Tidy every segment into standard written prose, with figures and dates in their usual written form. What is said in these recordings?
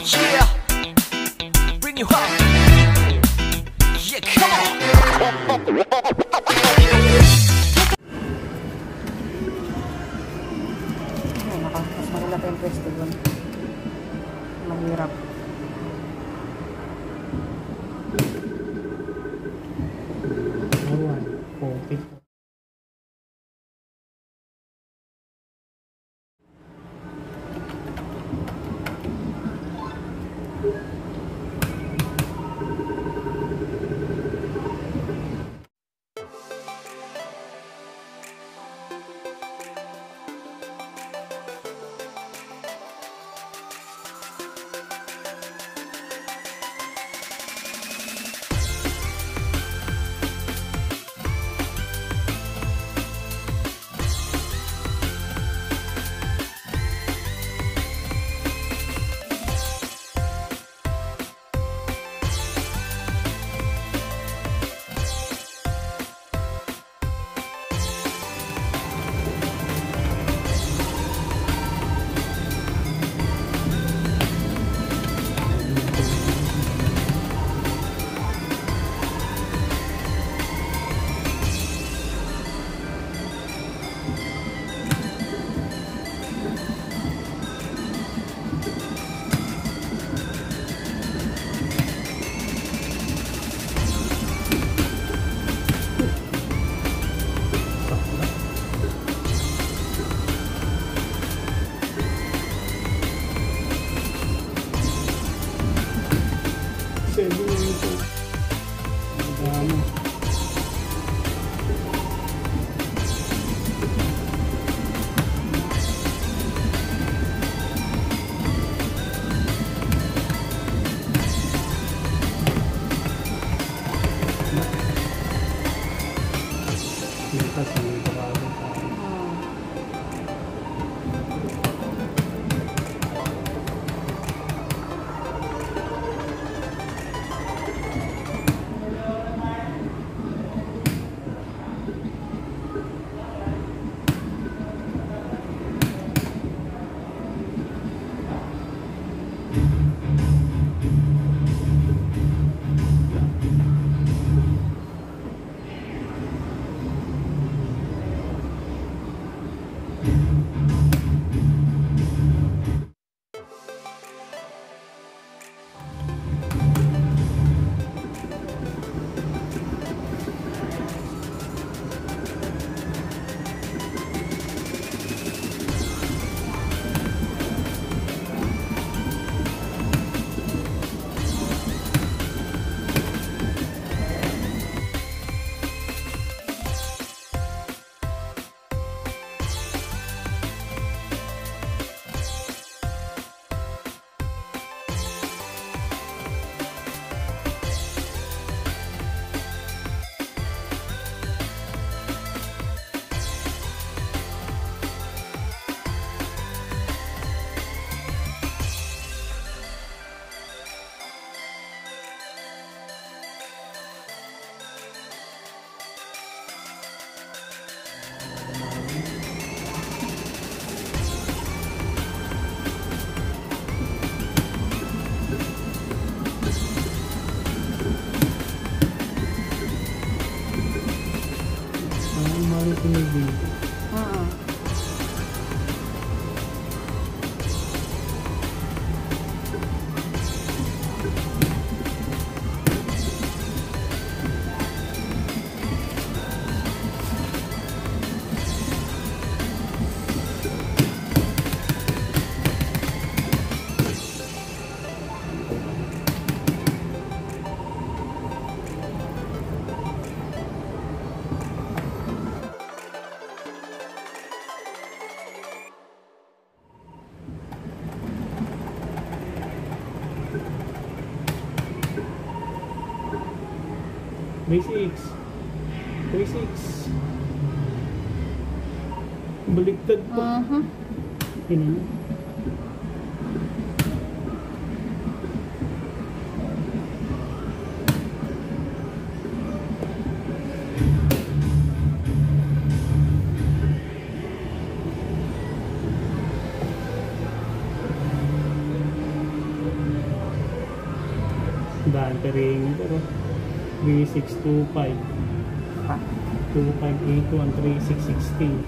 Yeah, bring you up. Yeah, come on. Mas malaki yung pwesto doon. Mahirap. Okay. May 6. May 6. Baligtad pa. Tingnan. daan perimeter. 3625. Pa. 2581, 3616.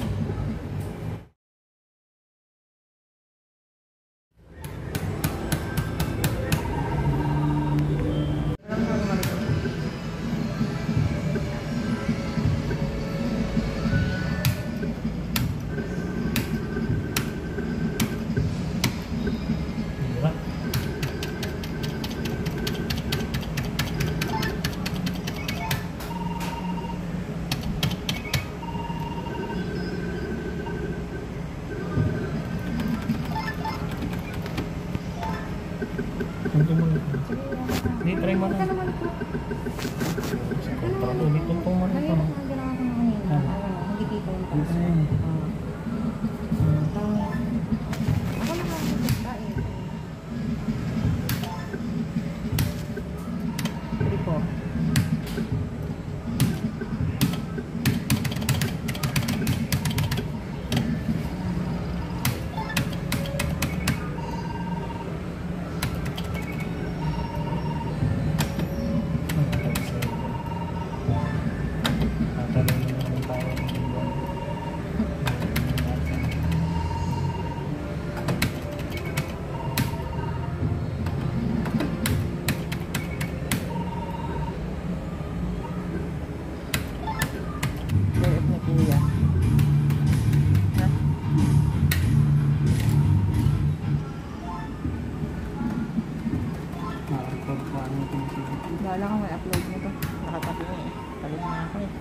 Tuntong mo na. Hindi, try mo na. Kontra to, may tuntong mo na. Kanina nga ginawa ko na kanina. Hindi dito yung taas. Ako na lang yung pagkain. 3-4. Kuya. Ha? Bahala ka may upload mo to. Nakatabi mo eh. Talig na ako eh.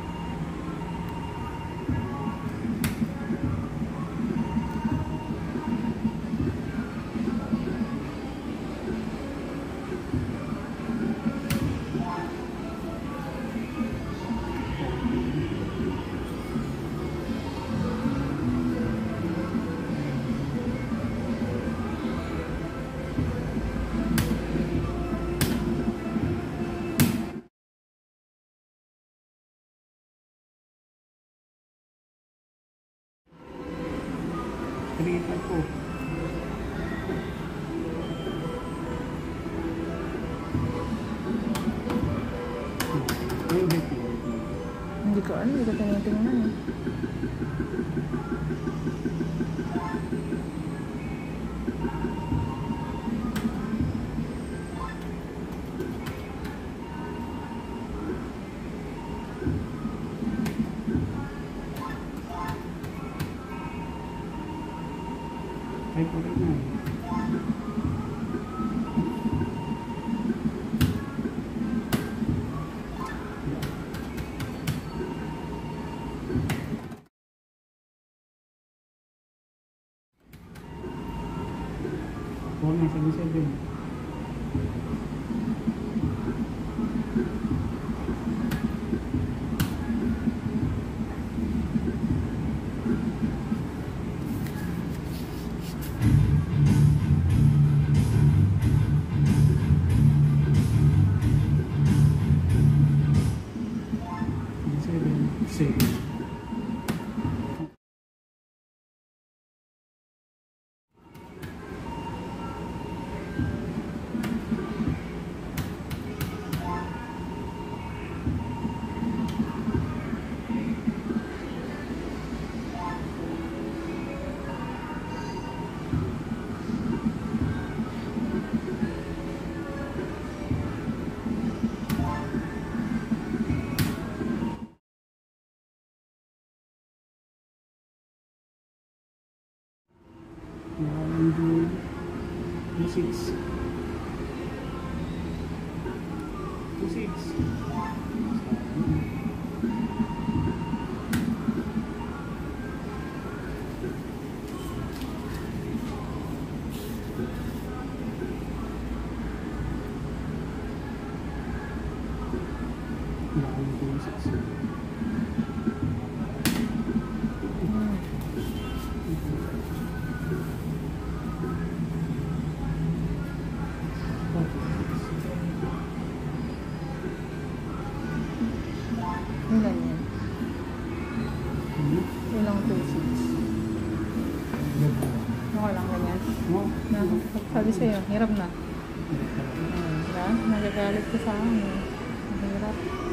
Tripan po. Hindi ko ano, hindi ko tinitingnan eh. Ay, po rin na. Po na, 77. Six. Six. 6. Yung ganyan. Yung lang 2-6. Okay lang ganyan. No? Sabi sa'yo, hirap na. Diba? Nagagalit ka sa akin. Mahirap.